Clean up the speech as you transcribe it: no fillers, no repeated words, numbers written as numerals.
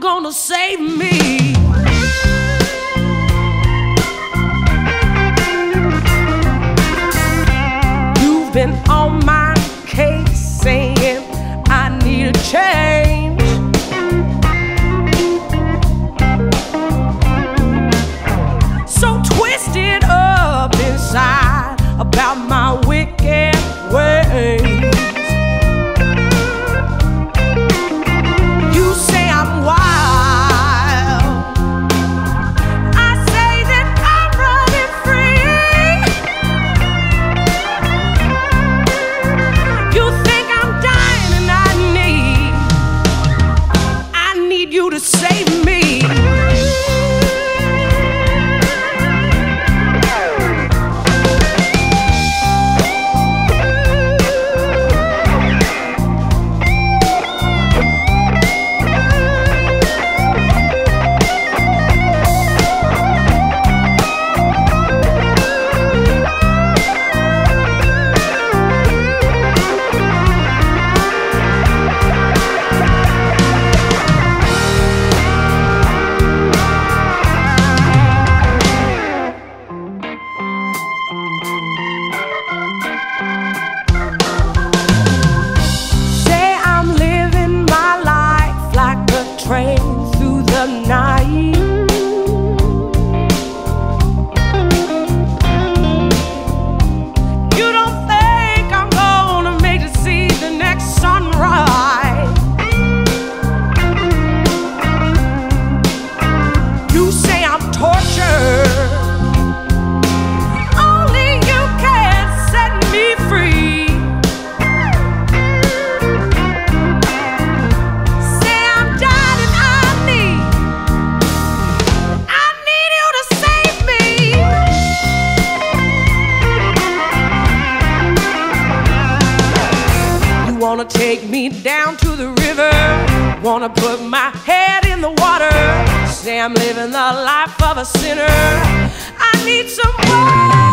gonna save me. You've been on my case saying I need a change. So twisted up inside about my wicked ways. You say I'm wild, I say that I'm running free. You think I'm dying and I need you to save me. Train through the night. You don't think I'm gonna make it see the next sunrise. You say I'm tortured, only you can set me free. Wanna take me down to the river, wanna put my head in the water, say I'm living the life of a sinner. I need someone